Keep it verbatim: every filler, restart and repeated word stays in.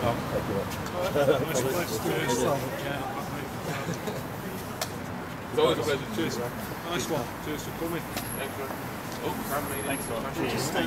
Oh, thank you much. It's always a pleasure. Cheers. Nice one. Cheers for coming. Thanks for, oh, Thanks for,